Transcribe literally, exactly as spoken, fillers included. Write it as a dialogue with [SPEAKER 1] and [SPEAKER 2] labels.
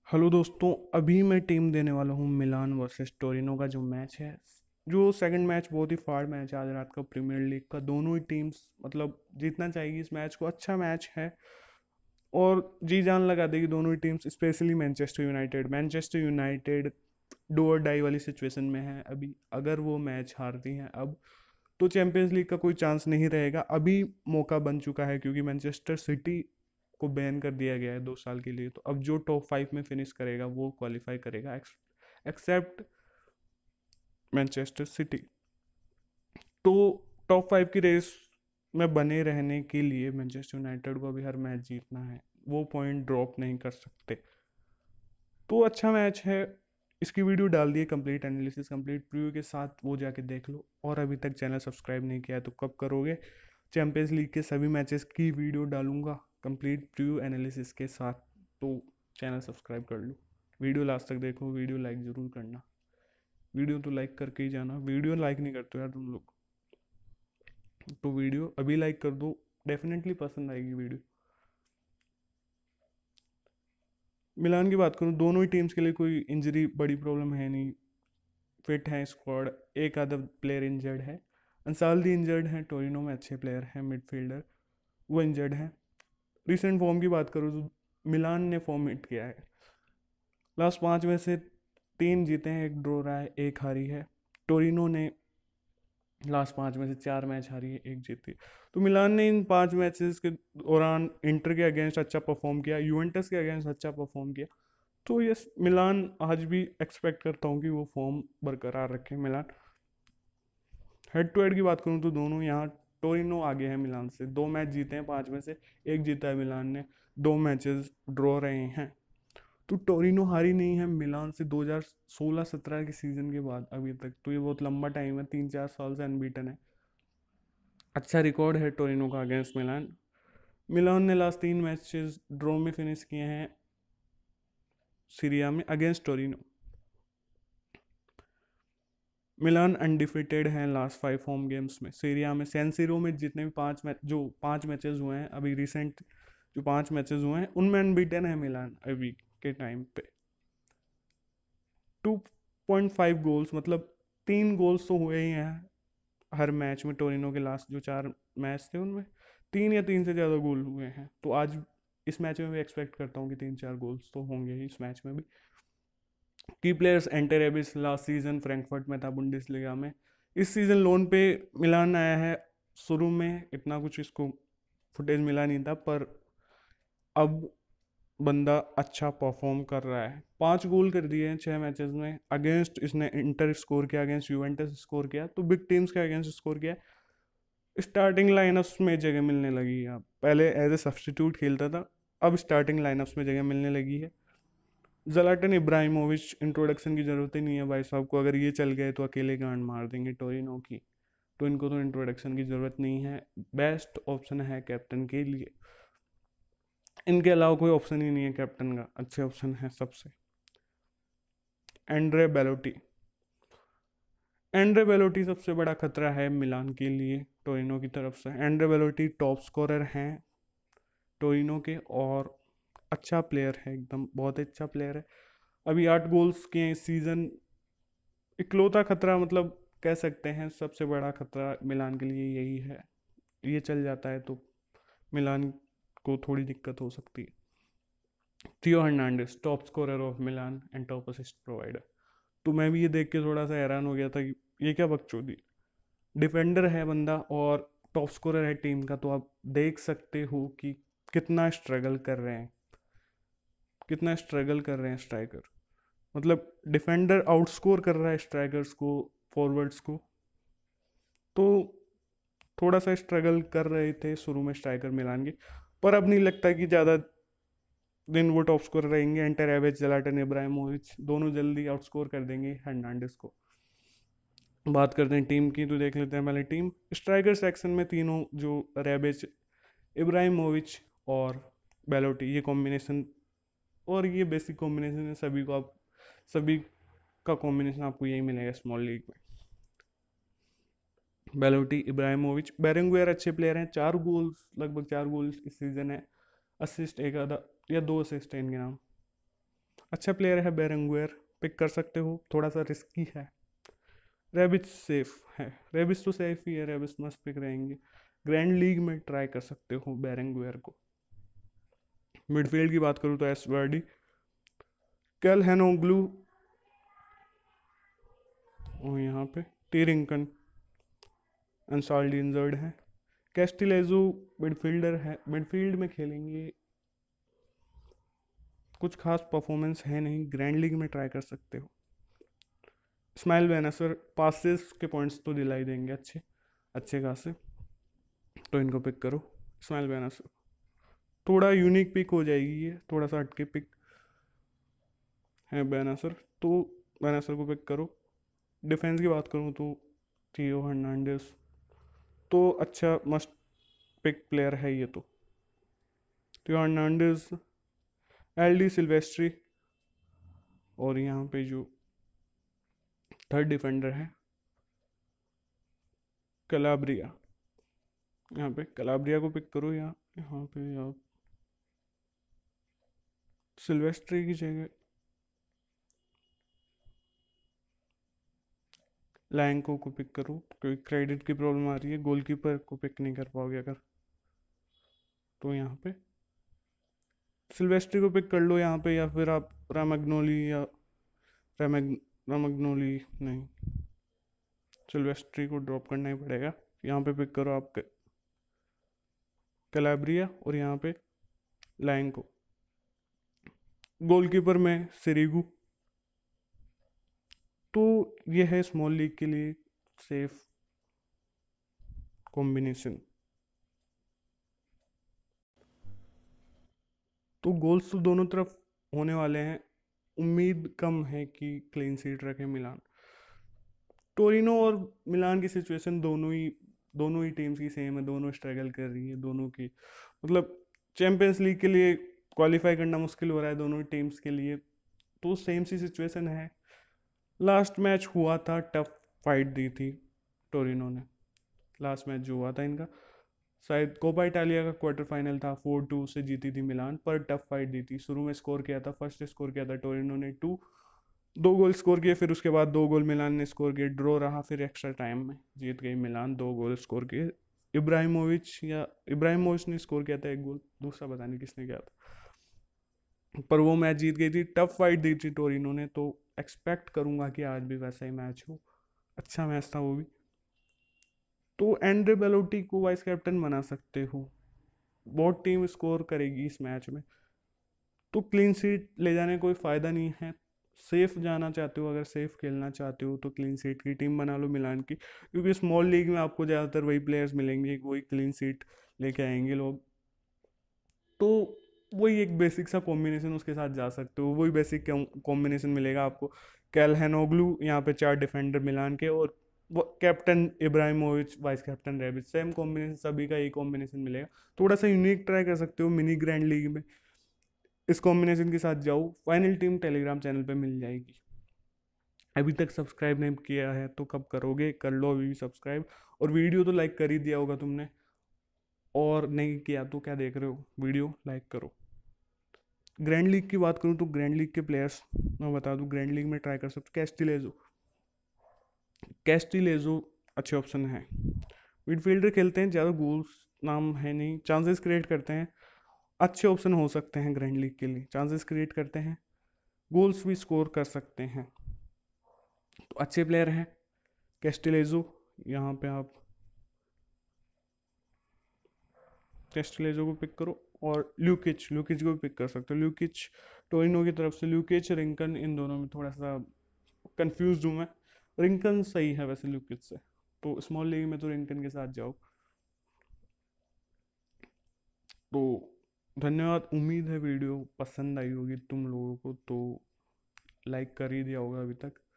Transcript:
[SPEAKER 1] Hello दोस्तों, अभी मैं टीम देने वाला हूँ मिलान वर्सेस टोरिनो का जो मैच है। जो सेकंड मैच बहुत ही फाड़ मैच है आज रात का प्रीमियर लीग का। दोनों ही टीम्स मतलब जीतना चाहिए इस मैच को। अच्छा मैच है और जी जान लगा देगी दोनों ही teams, specially Manchester United. Manchester United do और डाई वाली सिचुएशन में है अभी। अगर वो मैच हारती हैं अब तो चैंपियंस लीग का कोई चांस नहीं रहेगा। अभी मौका बन चुका है क्योंकि मैनचेस्टर सिटी को बैन कर दिया गया है दो साल के लिए। तो अब जो टॉप फाइव में फिनिश करेगा वो क्वालिफाई करेगा, एक्सेप्ट मैनचेस्टर सिटी। तो टॉप फाइव की रेस में बने रहने के लिए मैनचेस्टर यूनाइटेड को अभी हर मैच जीतना है, वो पॉइंट ड्रॉप नहीं कर सकते। तो अच्छा मैच है। इसकी वीडियो डाल दी है कंप्लीट एनालिसिस कंप्लीट प्रीव्यू के साथ, वो जाके देख लो। और अभी तक चैनल सब्सक्राइब नहीं किया है तो कब करोगे। चैंपियंस लीग के सभी मैचेस की वीडियो डालूंगा कंप्लीट प्रीव्यू एनालिसिस के साथ, तो चैनल सब्सक्राइब कर लो। वीडियो लास्ट तक देखो, वीडियो लाइक ज़रूर करना। वीडियो तो लाइक करके ही जाना, वीडियो लाइक नहीं करते यार तुम लोग। तो वीडियो अभी लाइक कर दो, डेफिनेटली पसंद आएगी वीडियो। मिलान की बात करूँ, दोनों ही टीम्स के लिए कोई इंजरी बड़ी प्रॉब्लम है नहीं। फिट है स्क्वाड, एक आधा प्लेयर इंजर्ड है। अंसाल्दी इंजर्ड है, टोरिनो में अच्छे प्लेयर हैं मिडफील्डर, वो इंजर्ड है। रिसेंट फॉर्म की बात करूँ तो मिलान ने फॉर्म हिट किया है। लास्ट पाँच में से तीन जीते हैं, एक ड्रॉ रहा है, एक हारी है। टोरिनो ने लास्ट पाँच में से चार मैच हारी है, एक जीती है। तो मिलान ने इन पांच मैचेस के दौरान इंटर के अगेंस्ट अच्छा परफॉर्म किया, यूवेंटस के अगेंस्ट अच्छा परफॉर्म किया। तो यस, मिलान आज भी एक्सपेक्ट करता हूँ कि वो फॉर्म बरकरार रखे मिलान। हेड टू हेड की बात करूँ तो दोनों यहाँ टोरिनो आगे है मिलान से। दो मैच जीते हैं पाँच में से, एक जीता है मिलान ने। दो मैचेस ड्रॉ रहे हैं। तो टोरिनो हारी नहीं है मिलान से दो हज़ार सोलह सत्रह के सीजन के बाद अभी तक। तो ये बहुत लंबा टाइम है, तीन चार साल से अनबीटन है। अच्छा रिकॉर्ड है टोरिनो का अगेंस्ट मिलान। मिलान ने लास्ट तीन मैचेस ड्रॉ में फिनिश किए हैं Serie against Torino. Milan undefeated है लास्ट फाइव होम गेम्स में सीरिया में। सैन सीरो में जितने भी पांच मैच जो पांच मैचेस हुए हैं अभी रिसेंट, जो पांच मैचेस हुए हैं उनमें अनबीटन है मिलान अभी के टाइम पे। टू पॉइंट फाइव गोल्स मतलब तीन गोल्स तो हुए ही हैं हर मैच में। टोरिनो के लास्ट जो चार मैच थे उनमें तीन या तीन से ज़्यादा गोल हुए हैं। तो आज इस मैच में भी एक्सपेक्ट करता हूँ कि तीन चार गोल्स तो होंगे ही इस मैच में भी। की प्लेयर्स एंटर एबिस लास्ट सीजन फ्रैंकफर्ट में था बुंडेसलीगा में। इस सीज़न लोन पे मिलान आया है। शुरू में इतना कुछ इसको फुटेज मिला नहीं था, पर अब बंदा अच्छा परफॉर्म कर रहा है। पांच गोल कर दिए हैं छः मैचेस में। अगेंस्ट इसने इंटर स्कोर किया, अगेंस्ट यूवेंटस स्कोर किया, तो बिग टीम्स के अगेंस्ट स्कोर किया। स्टार्टिंग लाइनअप्स में जगह मिलने लगी है। अब पहले एज ए सब्सटीट्यूट खेलता था, अब स्टार्टिंग लाइनअप्स में जगह मिलने लगी है। ज़लाटन इब्राहिमोविच इंट्रोडक्शन की ज़रूरत ही नहीं है भाई साहब को। अगर ये चल गए तो अकेले गांड मार देंगे टोरिनो की। तो इनको तो इंट्रोडक्शन की ज़रूरत नहीं है। बेस्ट ऑप्शन है कैप्टन के लिए। इनके अलावा कोई ऑप्शन ही नहीं है कैप्टन का, अच्छे ऑप्शन है सबसे। एंड्रे बेलोटी। एंड्रे बेलोटी सबसे बड़ा खतरा है मिलान के लिए टोरिनो की तरफ से। एंड्रे बेलोटी टॉप स्कोरर हैं टोरिनो के और अच्छा प्लेयर है, एकदम बहुत अच्छा प्लेयर है। अभी आठ गोल्स किए हैं इस सीज़न। इकलौता खतरा मतलब कह सकते हैं, सबसे बड़ा खतरा मिलान के लिए यही है। ये चल जाता है तो मिलान को थोड़ी दिक्कत हो सकती है। Theo Hernandez top scorer of Milan and top assist provider. तो मैं भी ये देख के थोड़ा सा हैरान हो गया था कि ये क्या बकचोदी। डिफेंडर है बंदा और टॉप स्कोरर है टीम का, तो आप देख सकते हो कि कितना स्ट्रगल कर रहे हैं, कितना स्ट्रगल कर रहे हैं स्ट्राइकर। मतलब डिफेंडर आउटस्कोर कर रहा है स्ट्राइकर्स को, फॉरवर्ड्स को। तो थोड़ा सा स्ट्रगल कर रहे थे शुरू में स्ट्राइकर मिलान के, पर अब नहीं लगता कि ज़्यादा दिन वो टॉप स्कोर रहेंगे। एंटर एवेज ज़लाटन इब्राहिमोविच दोनों जल्दी आउटस्कोर कर देंगे हर्नांडिस को। बात करते हैं टीम की, तो देख लेते हैं पहले टीम स्ट्राइकर सेक्शन में। तीनों जो रेबेज, इब्राहिमोविच और बेलोटी, ये कॉम्बिनेशन और ये बेसिक कॉम्बिनेशन है सभी को। आप सभी का कॉम्बिनेशन आपको यही मिलेगा स्मॉल लीग में। बेलोटी, इब्राहिमोविच, बेरेंगुएर अच्छे प्लेयर हैं। चार गोल्स, लगभग चार गोल्स इस सीज़न है। असिस्ट एक आधा या दो असिस्ट है इनके नाम। अच्छा प्लेयर है बेरेंगुएर, पिक कर सकते हो, थोड़ा सा रिस्की है। रेबिच सेफ है, रेबिच तो सेफ ही है, रेबिच मस्त पिक रहेंगे। ग्रैंड लीग में ट्राई कर सकते हो बेरेंगुएर को। मिडफील्ड की बात करूँ तो एस वर्डी, कैल हैनोग्लू और यहाँ पे टीरिंकन, अंसाल्डी इंजर्ड है। कैस्टिलेजो मिडफील्डर है, मिडफील्ड में खेलेंगे, कुछ खास परफॉर्मेंस है नहीं, ग्रैंड लीग में ट्राई कर सकते हो। स्माइल बेनासर, पासेस के पॉइंट्स तो दिलाई देंगे अच्छे अच्छे खासे, तो इनको पिक करो। स्माइल बेनासर थोड़ा यूनिक पिक हो जाएगी, ये थोड़ा सा हटके पिक है बेनासर, तो बेनासर को पिक करो। डिफेंस की बात करूँ तो थियो हर्नांडेस तो अच्छा मस्ट पिक प्लेयर है ये तो। थियो हर्नांडेस, एल डी सिल्वेस्ट्री, और यहाँ पे जो थर्ड डिफेंडर है कलाब्रिया, यहाँ पे कलाब्रिया को पिक करो। या यहाँ पे आप सिल्वेस्ट्री की जगह लैंको को पिक करो, क्योंकि क्रेडिट की प्रॉब्लम आ रही है, गोलकीपर को पिक नहीं कर पाओगे अगर, तो यहाँ पे सिल्वेस्ट्री को पिक कर लो यहाँ पे, या फिर आप रामग्नोली या रामग रामग्नोली नहीं, सिल्वेस्ट्री को ड्रॉप करना ही पड़ेगा। यहाँ पे पिक करो आप कैलाब्रिया, और यहाँ पे लैंको। गोलकीपर में सिरिगू, तो ये है स्मॉल लीग के लिए सेफ कॉम्बिनेशन। तो गोल्स तो दोनों तरफ होने वाले हैं, उम्मीद कम है कि क्लीन शीट रखे मिलान। टोरिनो और मिलान की सिचुएशन दोनों ही दोनों ही टीम्स की सेम है, दोनों स्ट्रगल कर रही है, दोनों की मतलब चैंपियंस लीग के लिए क्वालिफाई करना मुश्किल हो रहा है दोनों टीम्स के लिए, तो सेम सी सिचुएशन है। लास्ट मैच हुआ था, टफ फाइट दी थी टोरिनो ने, लास्ट मैच जो हुआ था इनका, शायद कोपा इटालिया का क्वार्टर फाइनल था, फोर टू से जीती थी मिलान, पर टफ फाइट दी थी। शुरू में स्कोर किया था, फर्स्ट स्कोर किया था टोरिनो ने टू, दो गोल स्कोर किए, फिर उसके बाद दो गोल मिलान ने स्कोर किए, ड्रॉ रहा, फिर एक्स्ट्रा टाइम में जीत गई मिलान, दो गोल स्कोर किए। इब्राहिमोविच या इब्राहिमोविच ने स्कोर किया था एक गोल, दूसरा पता नहीं किसने किया था, पर वो मैच जीत गई थी। टफ फाइट दी थी टोरिनो ने, तो एक्सपेक्ट करूंगा कि आज भी वैसा ही मैच हो, अच्छा मैच था वो भी। तो एंड्रे बेलोटी को वाइस कैप्टन बना सकते हो, बहुत टीम स्कोर करेगी इस मैच में, तो क्लीन शीट ले जाने कोई फ़ायदा नहीं है। सेफ जाना चाहते हो, अगर सेफ खेलना चाहते हो तो क्लीन शीट की टीम बना लो मिलान की, क्योंकि स्मॉल लीग में आपको ज़्यादातर वही प्लेयर्स मिलेंगे, वही क्लीन शीट लेके आएंगे लोग, तो वही एक बेसिक सा कॉम्बिनेशन उसके साथ जा सकते हो, वही बेसिक कॉम्बिनेशन मिलेगा आपको। कैलहैनोग्लू यहाँ पे चार डिफेंडर मिलान के, और वो captain Ibrahimovic, vice captain Rebic, same combination, सभी का एक कॉम्बिनेशन मिलेगा। थोड़ा सा यूनिक ट्राई कर सकते हो मिनी ग्रैंड लीग में, इस कॉम्बिनेशन के साथ जाओ। फाइनल टीम टेलीग्राम चैनल पे मिल जाएगी। अभी तक सब्सक्राइब नहीं किया है तो कब करोगे, कर लो अभी भी सब्सक्राइब, और वीडियो तो लाइक कर ही दिया होगा तुमने, और नहीं किया तो क्या देख रहे हो, वीडियो लाइक करो। ग्रैंड लीग की बात करूँ तो ग्रैंड लीग के प्लेयर्स मैं बता दूँ, ग्रैंड लीग में ट्राई कर सकते हो। कैस्टिलेजो कैस्टिलेजो अच्छे ऑप्शन है, मिडफील्डर खेलते हैं, ज़्यादा गोल्स नाम है नहीं, चांसेस क्रिएट करते हैं, अच्छे ऑप्शन हो सकते हैं ग्रैंड लीग के लिए, चांसेस क्रिएट करते हैं, गोल्स भी स्कोर कर सकते हैं, तो अच्छे प्लेयर हैं कैस्टिलेजो। यहाँ पे आप कैस्टिलेजो को पिक करो, और ल्यूकिच ल्यूकिच को भी पिक कर सकते हो। ल्यूकिच टोरिनो की तरफ से, ल्यूकिच रिंकन, इन दोनों में थोड़ा सा कंफ्यूज हूँ मैं, रिंकन सही है वैसे ल्यूकिच से, तो स्मॉल लीग में तो रिंकन के साथ जाओ। तो धन्यवाद, उम्मीद है वीडियो पसंद आई होगी तुम लोगों को, तो लाइक कर ही दिया होगा अभी तक।